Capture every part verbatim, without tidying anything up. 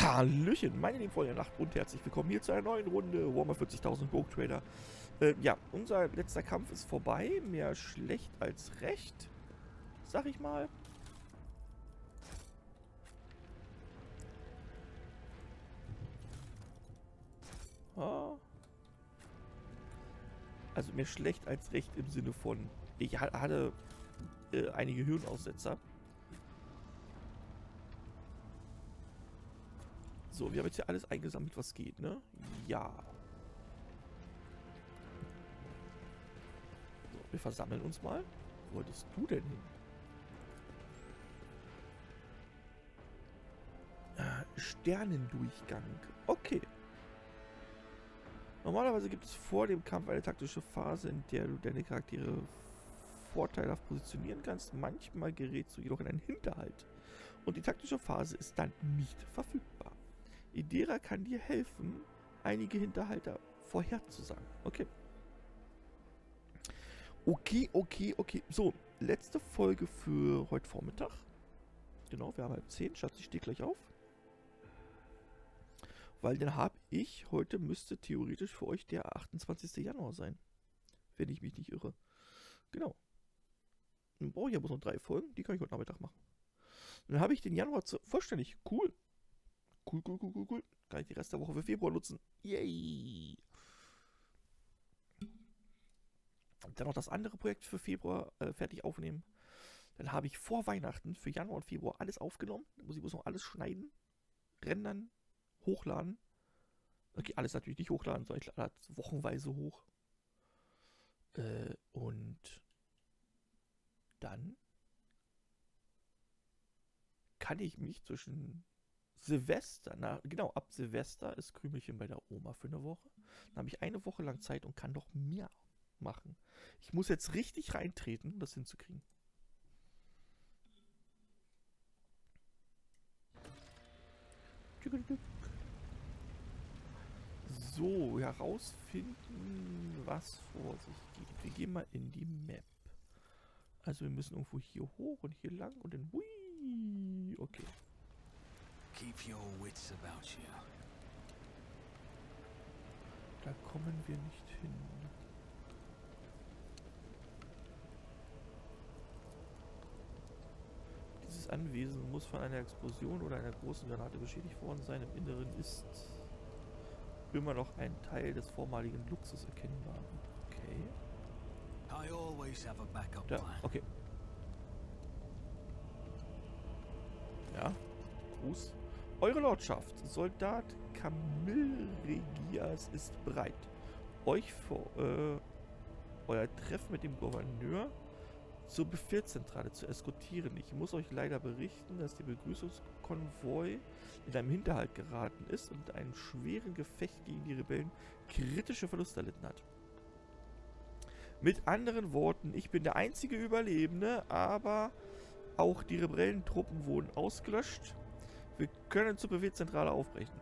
Hallöchen, meine lieben Freunde der Nacht und herzlich willkommen hier zu einer neuen Runde Warhammer vierzigtausend Rogue Trader. Äh, ja, unser letzter Kampf ist vorbei. Mehr schlecht als recht, sag ich mal. Ah. Also mehr schlecht als recht im Sinne von, ich hatte äh, einige Hirnaussetzer. So, wir haben jetzt hier alles eingesammelt, was geht, ne? Ja. So, wir versammeln uns mal. Wo wolltest du denn hin? Ah, Sternendurchgang. Okay. Normalerweise gibt es vor dem Kampf eine taktische Phase, in der du deine Charaktere vorteilhaft positionieren kannst. Manchmal gerätst du jedoch in einen Hinterhalt. Und die taktische Phase ist dann nicht verfügbar. Idera kann dir helfen, einige Hinterhalter vorherzusagen. Okay. Okay, okay, okay. So, letzte Folge für heute Vormittag. Genau, wir haben halb zehn. Schatz, ich stehe gleich auf. Weil dann habe ich, heute müsste theoretisch für euch der achtundzwanzigste Januar sein. Wenn ich mich nicht irre. Genau. Dann brauche ich aber noch drei Folgen, die kann ich heute Nachmittag machen. Dann habe ich den Januar zu, vollständig. Cool. Cool, cool, cool, cool, cool. Kann ich die Rest der Woche für Februar nutzen. Yay. Dann noch das andere Projekt für Februar äh, fertig aufnehmen. Dann habe ich vor Weihnachten für Januar und Februar alles aufgenommen. Dann muss ich bloß noch alles schneiden, rendern, hochladen. Okay, alles natürlich nicht hochladen, sondern ich lade das wochenweise hoch. Äh, und dann kann ich mich zwischen Silvester, na, genau, ab Silvester ist Krümelchen bei der Oma für eine Woche. Dann habe ich eine Woche lang Zeit und kann noch mehr machen. Ich muss jetzt richtig reintreten, um das hinzukriegen. So, herausfinden, was vor sich geht. Wir gehen mal in die Map. Also wir müssen irgendwo hier hoch und hier lang und dann hui. Okay. Keep your wits about you. Da kommen wir nicht hin. Dieses Anwesen muss von einer Explosion oder einer großen Granate beschädigt worden sein. Im Inneren ist immer noch ein Teil des vormaligen Luxus erkennbar. Okay. I always have a backup Da, plan. okay. Ja. Gruß. Eure Lordschaft, Soldat Camillregias ist bereit, euch vor äh, euer Treffen mit dem Gouverneur zur Befehlszentrale zu eskortieren. Ich muss euch leider berichten, dass der Begrüßungskonvoi in einem Hinterhalt geraten ist und in einem schweren Gefecht gegen die Rebellen kritische Verluste erlitten hat. Mit anderen Worten, ich bin der einzige Überlebende, aber auch die Rebellentruppen wurden ausgelöscht. Wir können zur Befehlszentrale aufbrechen.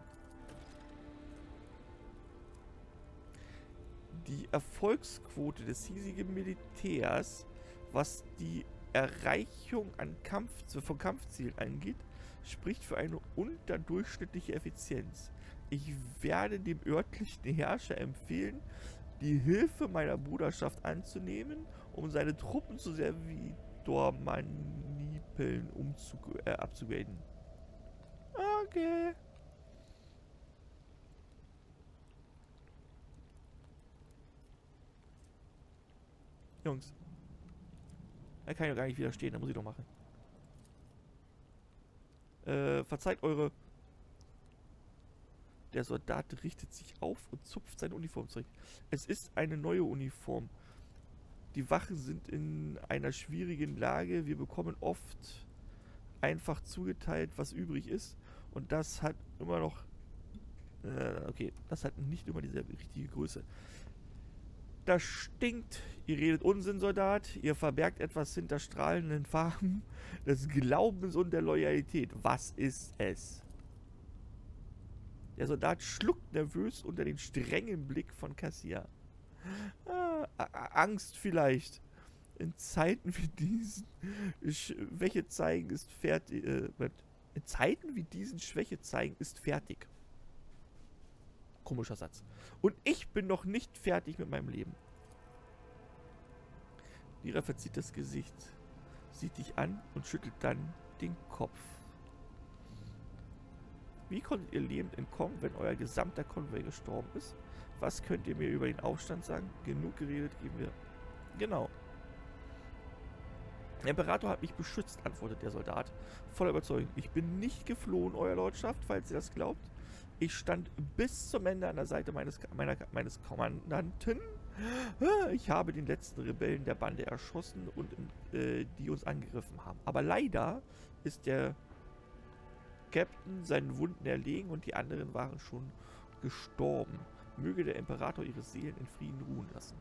Die Erfolgsquote des hiesigen Militärs, was die Erreichung an Kampf, von Kampfzielen angeht, spricht für eine unterdurchschnittliche Effizienz. Ich werde dem örtlichen Herrscher empfehlen, die Hilfe meiner Bruderschaft anzunehmen, um seine Truppen zu Servitormanipeln äh, abzugraden. Okay. Jungs. Er kann ja gar nicht widerstehen, da muss ich doch machen. Äh, verzeiht eure... Der Soldat richtet sich auf und zupft seine Uniform zurück. Es ist eine neue Uniform. Die Wachen sind in einer schwierigen Lage. Wir bekommen oft einfach zugeteilt, was übrig ist. Und das hat immer noch... Äh, okay, das hat nicht immer dieselbe richtige Größe. Das stinkt. Ihr redet Unsinn, Soldat. Ihr verbergt etwas hinter strahlenden Farben des Glaubens und der Loyalität. Was ist es? Der Soldat schluckt nervös unter den strengen Blick von Cassia. Ah, Angst vielleicht. In Zeiten wie diesen, Schwäche zeigen ist fertig. Äh, In Zeiten wie diesen Schwäche zeigen ist fertig. Komischer Satz. Und ich bin noch nicht fertig mit meinem Leben. Lyra verzieht das Gesicht, sieht dich an und schüttelt dann den Kopf. Wie konntet ihr lebend entkommen, wenn euer gesamter Konvoi gestorben ist? Was könnt ihr mir über den Aufstand sagen? Genug geredet, geben wir. Genau. Der Imperator hat mich beschützt, antwortet der Soldat. Voller Überzeugung. Ich bin nicht geflohen, euer Lordschaft, falls ihr das glaubt. Ich stand bis zum Ende an der Seite meines, meiner, meines Kommandanten. Ich habe den letzten Rebellen der Bande erschossen, und äh, die uns angegriffen haben. Aber leider ist der Captain seinen Wunden erlegen und die anderen waren schon gestorben. Möge der Imperator ihre Seelen in Frieden ruhen lassen.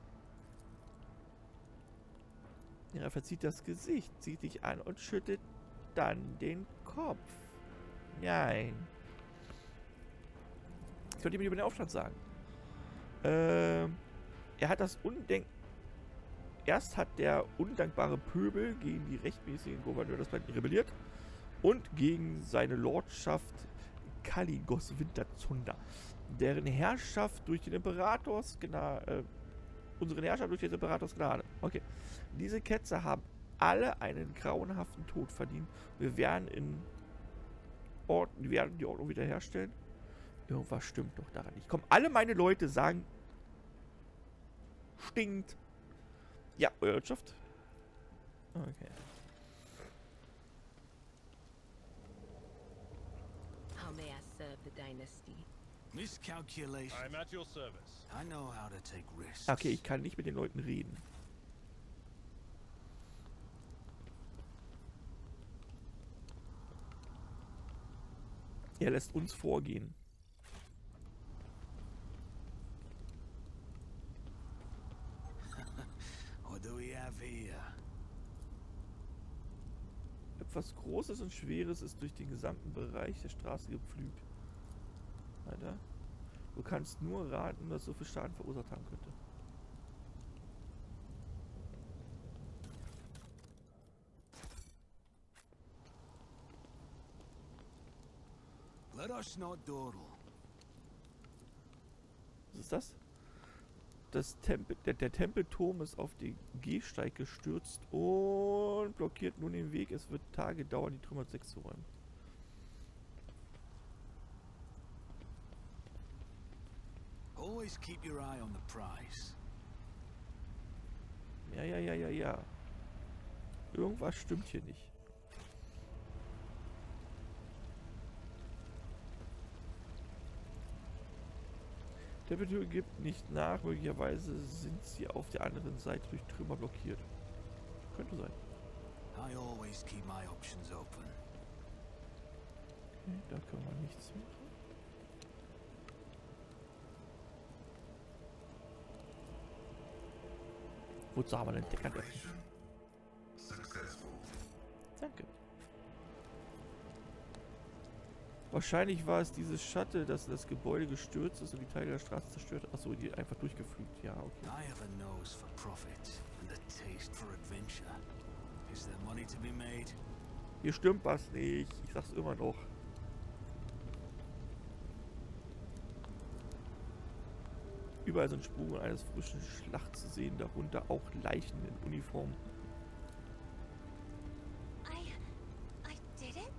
Er verzieht das Gesicht, zieht dich an und schüttelt dann den Kopf. Nein. Was könnt ihr mir über den Aufstand sagen? Ähm, er hat das Undenk... Erst hat der undankbare Pöbel gegen die rechtmäßigen Gouverneur des Planeten rebelliert und gegen seine Lordschaft Kaligos Winterzunder, deren Herrschaft durch den Imperators Gnade, äh, unsere Herrschaft durch den Imperators Gnade. Okay. Diese Ketzer haben alle einen grauenhaften Tod verdient. Wir werden in Ordnung, wir werden die Ordnung wiederherstellen. Irgendwas stimmt doch daran nicht. Komm, alle meine Leute sagen, stinkt. Ja, eure Wirtschaft. Okay. How may I serve the dynasty? Miscalculation. I'm at your service. I know how to take risks. Okay, ich kann nicht mit den Leuten reden. Er lässt uns vorgehen. What do we have here? Etwas Großes und Schweres ist durch den gesamten Bereich der Straße gepflügt. Alter. Du kannst nur raten, was so viel Schaden verursacht haben könnte. Let us not dawdle. Was ist das? Das Tempel, der, der Tempelturm ist auf den Gehsteig gestürzt und blockiert nun den Weg. Es wird Tage dauern, die Trümmer wegzuräumen. Always keep your eye on the prize. Ja, ja, ja, ja, ja. Irgendwas stimmt hier nicht. Der Tempeltür gibt nicht nach. Möglicherweise sind sie auf der anderen Seite durch Trümmer blockiert. Könnte sein. I always keep my options open. Okay, da können wir nichts machen. Wozu haben wir denn Deckern öffnen? Danke. Wahrscheinlich war es dieses Shuttle, das das Gebäude gestürzt ist und die Teile der Straße zerstört hat. Achso, die einfach durchgeflügt. Ja, okay. I have a nose for profit and a taste for adventure. Is there money to be made? Hier stimmt was nicht. Ich sag's immer noch. Überall sind Spuren eines frischen Schlachts zu sehen, darunter auch Leichen in Uniform. I... I did it?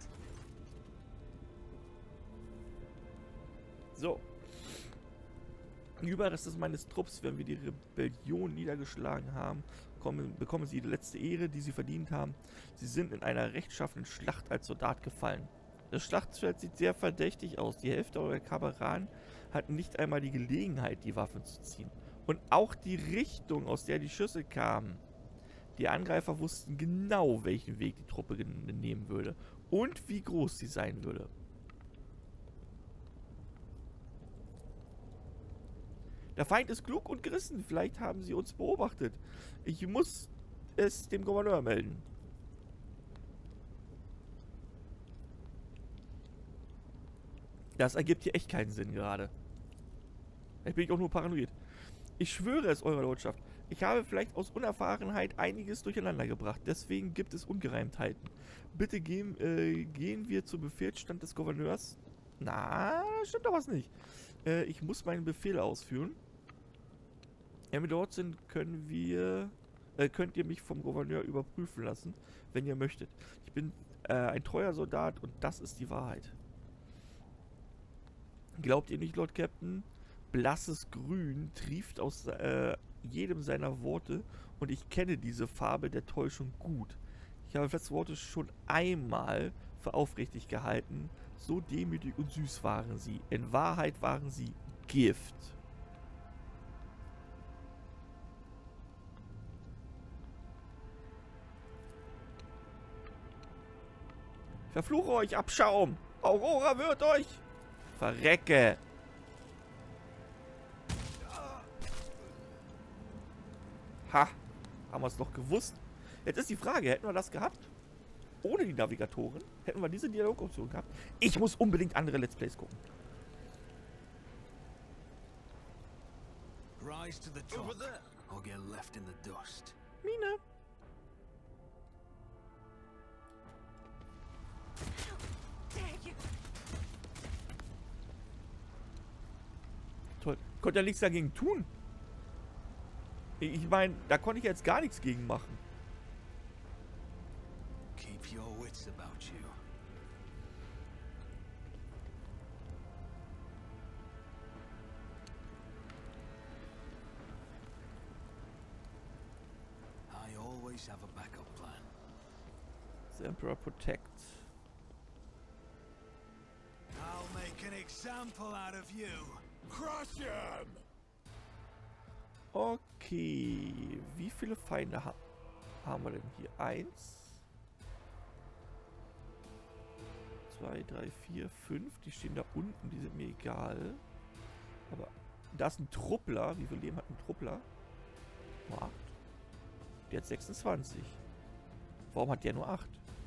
So. Überreste meines Trupps, wenn wir die Rebellion niedergeschlagen haben, kommen, bekommen sie die letzte Ehre, die sie verdient haben. Sie sind in einer rechtschaffenen Schlacht als Soldat gefallen. Das Schlachtfeld sieht sehr verdächtig aus. Die Hälfte eurer Kameraden hatten nicht einmal die Gelegenheit, die Waffen zu ziehen. Und auch die Richtung, aus der die Schüsse kamen. Die Angreifer wussten genau, welchen Weg die Truppe nehmen würde und wie groß sie sein würde. Der Feind ist klug und gerissen. Vielleicht haben sie uns beobachtet. Ich muss es dem Gouverneur melden. Das ergibt hier echt keinen Sinn gerade. Vielleicht bin ich auch nur paranoid. Ich schwöre es, eurer Lordschaft. Ich habe vielleicht aus Unerfahrenheit einiges durcheinander gebracht. Deswegen gibt es Ungereimtheiten. Bitte gehen, äh, gehen wir zum Befehlsstand des Gouverneurs. Na, stimmt doch was nicht. Äh, ich muss meinen Befehl ausführen. Wenn wir dort sind, können wir... Äh, könnt ihr mich vom Gouverneur überprüfen lassen, wenn ihr möchtet. Ich bin äh, ein treuer Soldat und das ist die Wahrheit. Glaubt ihr nicht, Lord Captain? Blasses Grün trieft aus äh, jedem seiner Worte und ich kenne diese Farbe der Täuschung gut. Ich habe letzte Worte schon einmal für aufrichtig gehalten. So demütig und süß waren sie. In Wahrheit waren sie Gift. Verfluche euch, Abschaum! Aurora wird euch! Verrecke! Ha! Haben wir es doch gewusst. Jetzt ist die Frage, hätten wir das gehabt? Ohne die Navigatoren? Hätten wir diese Dialogoption gehabt? Ich muss unbedingt andere Let's Plays gucken. Rise to the top, or get left in the dust. Mine. Toll. Konnte ja nichts dagegen tun. Ich meine, da konnte ich jetzt gar nichts gegen machen. Keep your wits about you. I always have a backup plan. The Emperor protect. I'll make an example out of you. Crush him! Okay. Wie viele Feinde ha haben wir denn hier? Eins. Zwei, drei, vier, fünf. Die stehen da unten. Die sind mir egal. Aber da ist ein Truppler. Wie viel Leben hat ein Truppler? Nur acht. Der hat sechsundzwanzig. Warum hat der nur acht?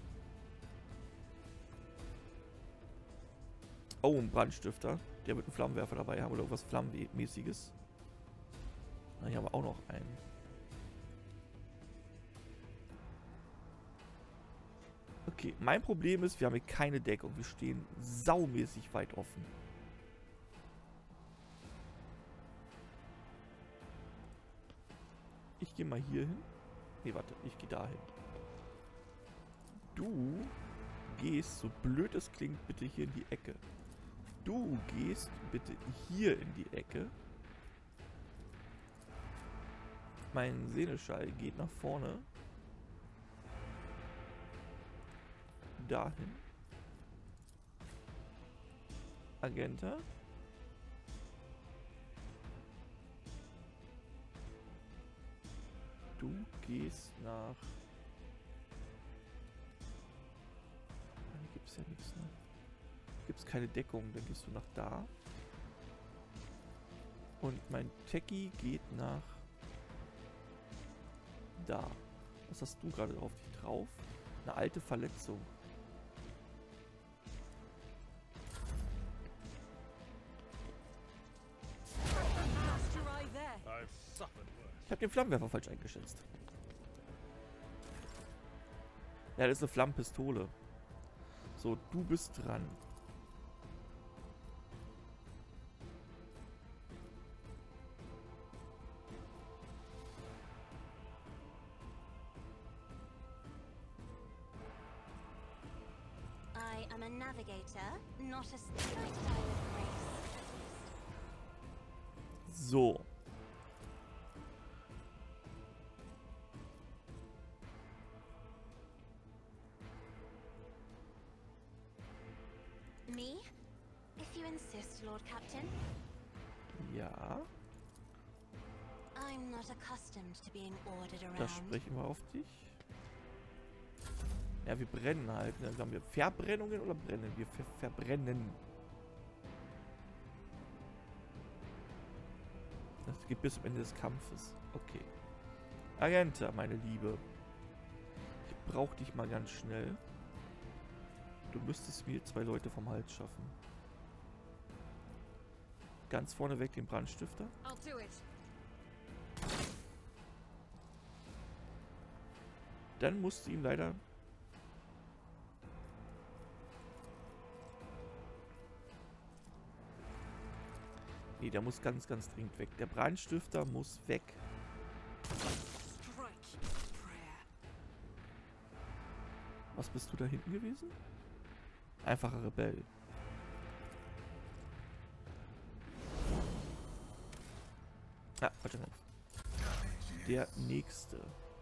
Oh, ein Brandstifter. Der mit einem Flammenwerfer dabei haben oder irgendwas Flammenmäßiges. Na, hier haben wir auch noch einen. Okay, mein Problem ist, wir haben hier keine Deckung. Wir stehen saumäßig weit offen. Ich gehe mal hier hin. Ne, warte, ich gehe da hin. Du gehst, so blöd es klingt, bitte hier in die Ecke. Du gehst bitte hier in die Ecke. Mein Seneschall geht nach vorne. Dahin. Agenta. Du gehst nach... Hier gibt es ja nichts, ne? Gibt es keine Deckung, dann gehst du nach da. Und mein Techie geht nach da. Was hast du gerade auf dich drauf? Eine alte Verletzung. Ich habe den Flammenwerfer falsch eingeschätzt. Ja, das ist eine Flammenpistole. So, du bist dran. I am a navigator, not a style of grace. So. Me? If you insist, Lord Captain. Ja. I'm not accustomed to being ordered Da around. sprechen wir auf dich. Ja, wir brennen halt. Ne? Haben wir Verbrennungen oder brennen? Wir ver verbrennen. Das geht bis zum Ende des Kampfes. Okay. Agenta, meine Liebe. Ich brauche dich mal ganz schnell. Du müsstest mir zwei Leute vom Hals schaffen. Ganz vorne weg den Brandstifter. I'll do it. Dann musst du ihm leider... Nee, der muss ganz, ganz dringend weg. Der Brandstifter muss weg. Was bist du da hinten gewesen? Einfacher Rebell. Ah, falscher Knopf. Der nächste.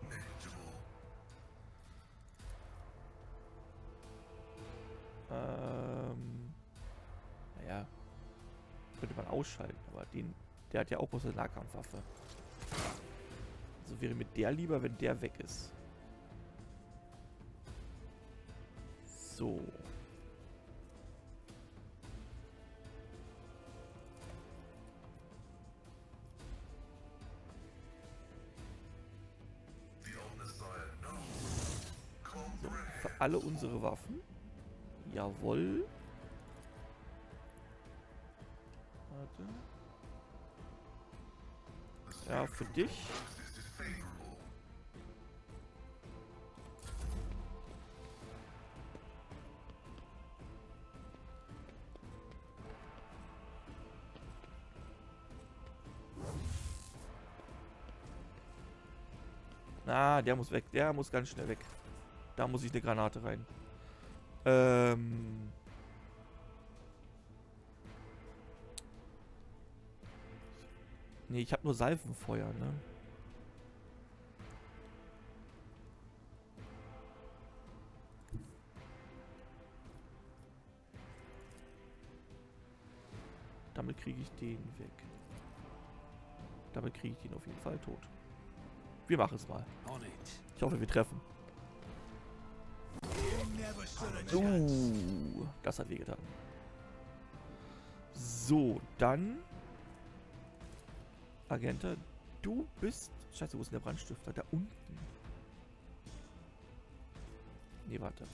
Ähm. Naja. Könnte man ausschalten, aber den. Der hat ja auch bloß eine Nahkampfwaffe. Also wäre mir der lieber, wenn der weg ist. So. So, für alle unsere Waffen. Jawohl. Warte. Ja, für dich. Ah, der muss weg. Der muss ganz schnell weg. Da muss ich eine Granate rein. Ähm. Nee, ich habe nur Salvenfeuer, ne? Damit kriege ich den weg. Damit kriege ich den auf jeden Fall tot. Wir machen es mal. Ich hoffe, wir treffen. Uh, das hat wehgetan. So, dann... Agenta, du bist... Scheiße, wo ist denn der Brandstifter? Da unten. Nee, warte.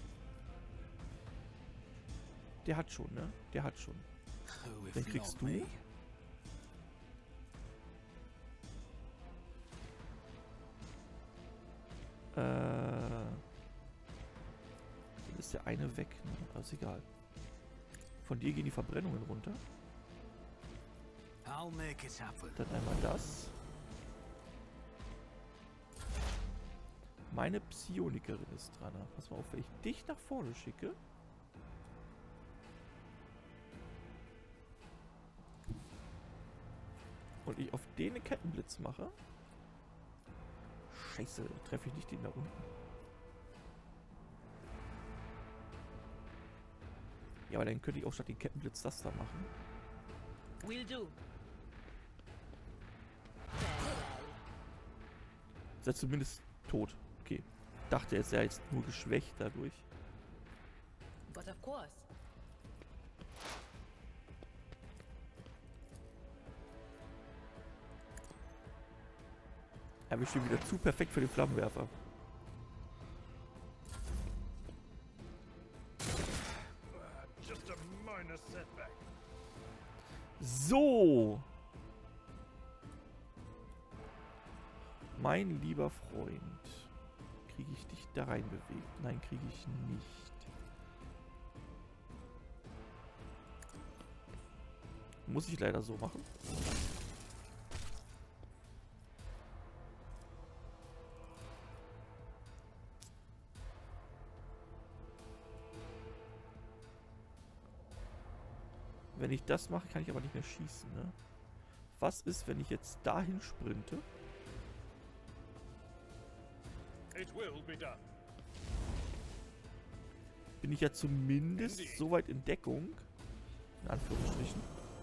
Der hat schon, ne? Der hat schon. Dann kriegst du... Äh... Dann ist der eine weg, ne? Aber ist egal. Von dir gehen die Verbrennungen runter. Dann einmal das. Meine Psionikerin ist dran. Pass mal auf, wenn ich dich nach vorne schicke. Und ich auf den einen Kettenblitz mache. Scheiße, treffe ich nicht den da unten. Ja, aber dann könnte ich auch statt den Kettenblitz das da machen. Will do. Ist er zumindest tot. Okay. Dachte, er ist ja jetzt nur geschwächt dadurch. But of course. Er ist schon wieder zu perfekt für den Flammenwerfer. So. Mein lieber Freund. Kriege ich dich da rein bewegt? Nein, kriege ich nicht. Muss ich leider so machen. Wenn ich das mache, kann ich aber nicht mehr schießen, ne? Was ist, wenn ich jetzt dahin sprinte? Bin ich ja zumindest so weit in Deckung. In Anführungsstrichen.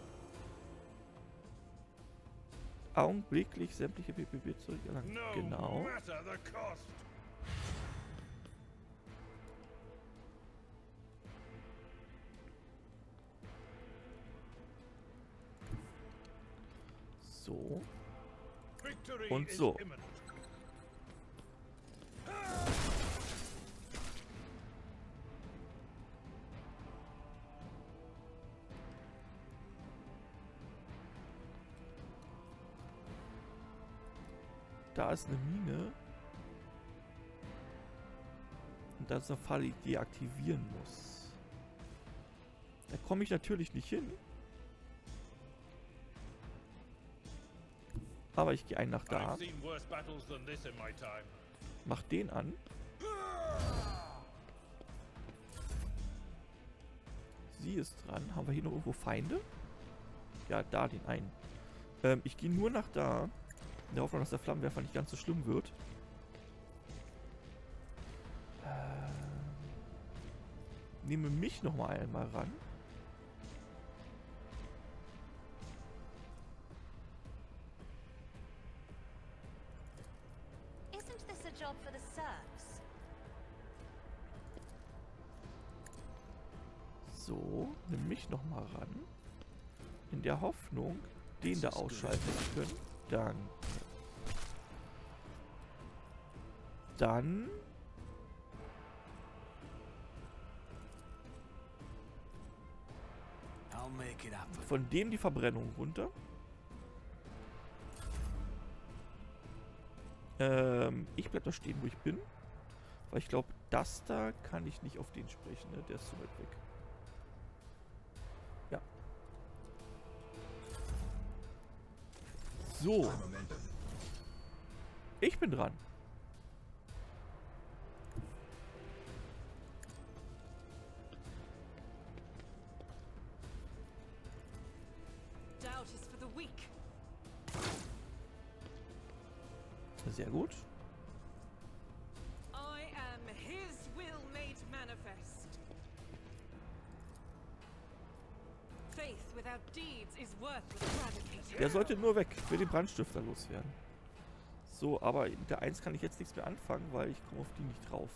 Augenblicklich sämtliche P P B zurückgelangt. Genau. So. Und so. Da ist eine Mine. Und das ist eine Falle, die ich deaktivieren muss. Da komme ich natürlich nicht hin. Aber ich gehe einen nach da. Mach den an. Sie ist dran. Haben wir hier noch irgendwo Feinde? Ja, da den einen. Ähm, ich gehe nur nach da. In der Hoffnung, dass der Flammenwerfer nicht ganz so schlimm wird. Ähm, nehme mich nochmal einmal ran. Isn't this a job for the serfs? So, nimm mich nochmal ran. In der Hoffnung, den da ausschalten zu können. Danke. Dann... Von dem die Verbrennung runter. Ähm, ich bleib da stehen, wo ich bin. Weil ich glaube, das da kann ich nicht auf den sprechen, ne? Der ist zu weit weg. Ja. So. Ich bin dran. Doubt is for the weak. Sehr gut. I am his will made manifest. Faith without deeds is worthless eradicated. Der sollte nur weg. Ich will den Brandstifter loswerden. So, aber mit der eins kann ich jetzt nichts mehr anfangen, weil ich komme auf die nicht drauf.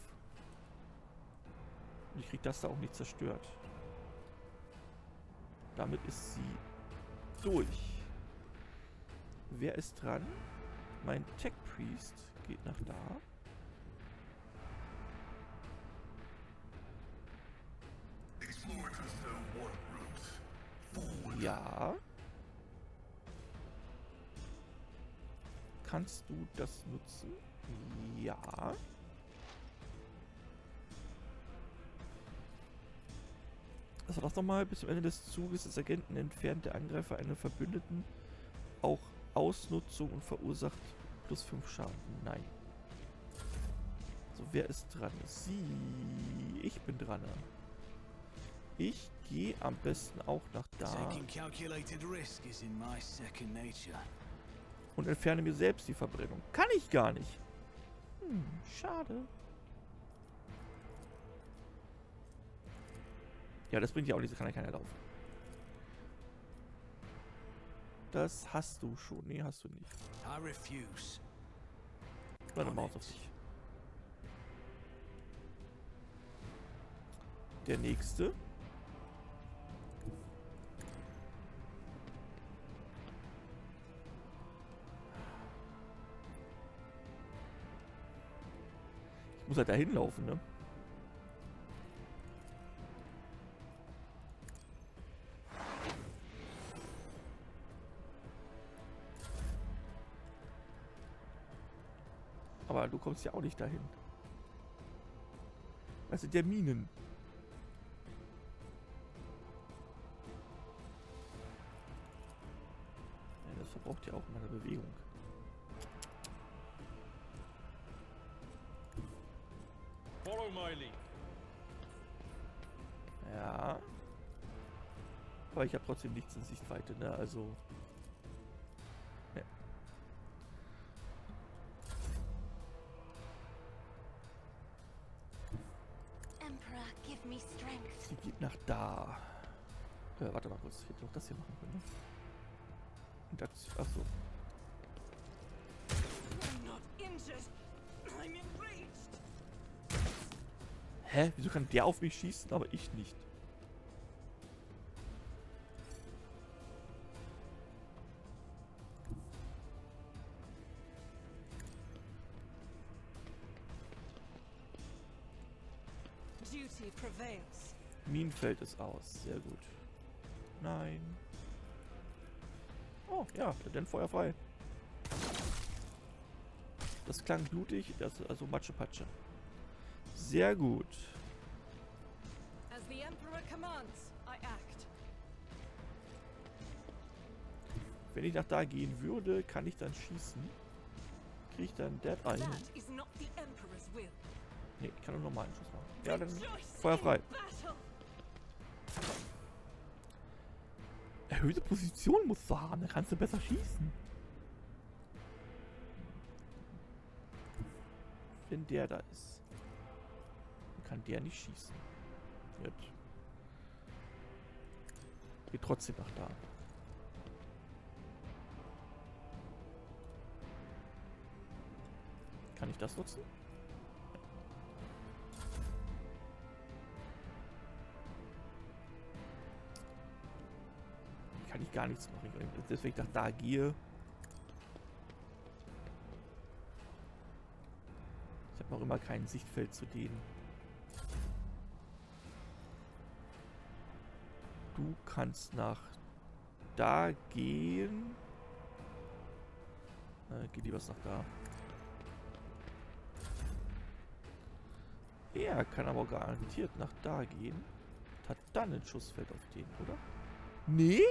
Und ich kriege das da auch nicht zerstört. Damit ist sie durch. Wer ist dran? Mein Tech Priest geht nach da. Ja. Kannst du das nutzen? Ja. Also das nochmal, bis zum Ende des Zuges des Agenten entfernt der Angreifer einen Verbündeten auch Ausnutzung und verursacht plus fünf Schaden. Nein. So, wer ist dran? Sie. Ich bin dran. Ich gehe am besten auch nach da. Und entferne mir selbst die Verbrennung. Kann ich gar nicht. Hm, schade. Ja, das bringt ja auch nichts, kann ja keiner laufen. Das hast du schon. Nee, hast du nicht. Warte, Maus auf dich. Der nächste. Ich muss halt dahin laufen, ne? Aber du kommst ja auch nicht dahin. Was sind der Minen? Ja, das verbraucht ja auch meine Bewegung. Follow my lead. Ja. Aber ich habe trotzdem nichts in Sichtweite, ne? Also. Ne. Emperor, give me strength. Sie geht nach da. Äh, warte mal kurz. Ich hätte doch das hier machen können, ne? Interaktion. Achso. I'm not injured. I'm enraged. Hä? Wieso kann der auf mich schießen, aber ich nicht? Duty prevails. Minenfeld ist aus. Sehr gut. Nein. Oh, ja. Dann Feuer frei. Das klang blutig. Das, also Matsche Patsche. Sehr gut. As the Emperor commands, I act. Wenn ich nach da gehen würde, kann ich dann schießen. Kriege ich dann Dead Eye hin? That is not the Emperor's will. Ne, ich kann nur normalen Schuss machen. Ja, dann Rejoice Feuer in frei. battle. Erhöhte Position musst du haben, dann kannst du besser schießen. Wenn der da ist, dann kann der nicht schießen. Jetzt. Geht trotzdem nach da. Kann ich das nutzen? Kann ich gar nichts machen. Deswegen ich nach da gehe. Ich habe noch immer kein Sichtfeld zu denen. Du kannst nach da gehen. Äh, geh lieber nach da. Er kann aber garantiert nach da gehen. Und hat dann ein Schussfeld auf den, oder? Nee?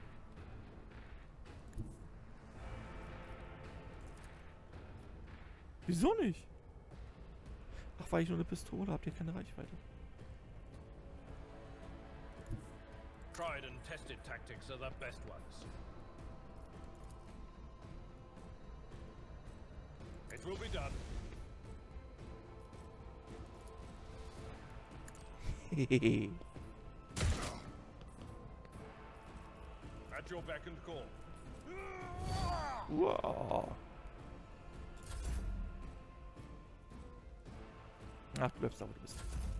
Wieso nicht? Ach, weil ich nur eine Pistole habe, die hat keine Reichweite. Tried and tested tactics are the best ones. It will be done. Hehehe. At your beck and call. Wow. Ach, du bleibst da, wo du bist.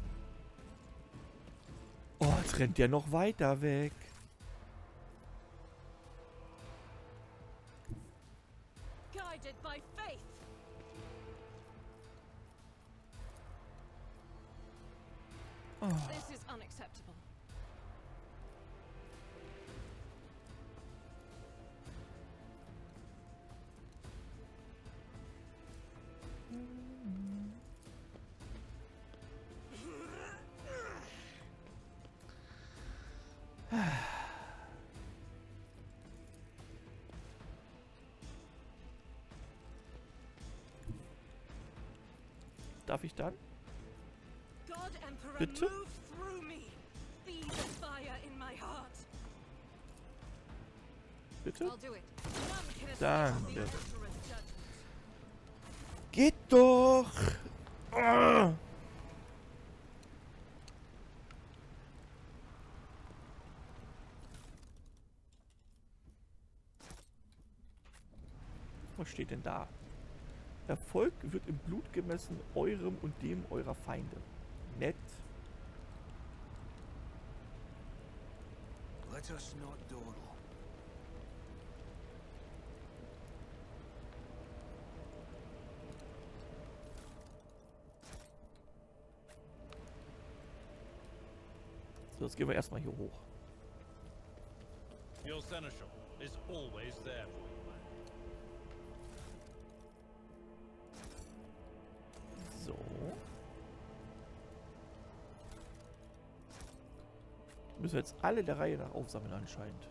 Oh, jetzt rennt der noch weiter weg. Guided by faith. Oh. This is unacceptable. Darf ich dann? God Emperor, Bitte? move through me. Be the fire in my heart. Bitte? I'll do it. None can escape Danke. the Emperor's judgment. Geht doch! Ah. Was steht denn da? Erfolg wird im Blut gemessen, eurem und dem eurer Feinde. Nett. Let us not dawdle. So, jetzt gehen wir erstmal hier hoch. Your seneschal is always there for you. So. Müssen wir jetzt alle der Reihe nach aufsammeln anscheinend.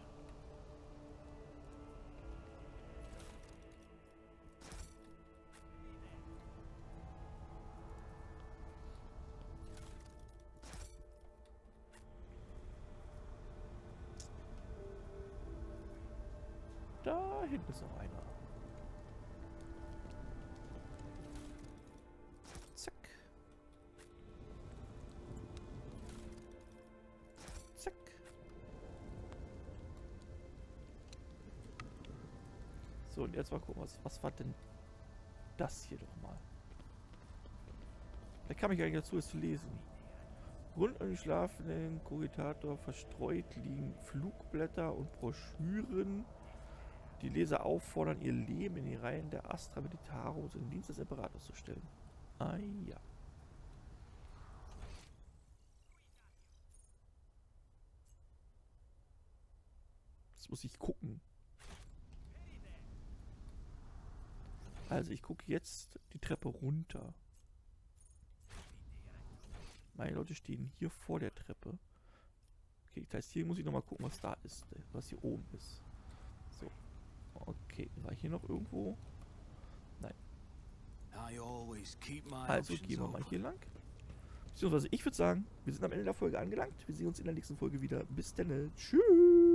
Da hinten ist noch einer. Zack. Zack. So, und jetzt mal gucken, was, was war denn das hier doch mal? Da kam ich eigentlich dazu, es zu lesen. Rund um den schlafenden Kogitator verstreut liegen Flugblätter und Broschüren. Die Leser auffordern, ihr Leben in die Reihen der Astra Militarum in den Dienst des Imperators zu stellen. Ah ja. Jetzt muss ich gucken. Also ich gucke jetzt die Treppe runter. Meine Leute stehen hier vor der Treppe. Okay, das heißt, hier muss ich nochmal gucken, was da ist. Was hier oben ist. So. Okay, war hier noch irgendwo? Nein. I always keep my Also options gehen wir mal open. hier lang. Beziehungsweise ich würde sagen, wir sind am Ende der Folge angelangt. Wir sehen uns in der nächsten Folge wieder. Bis dann. Tschüss.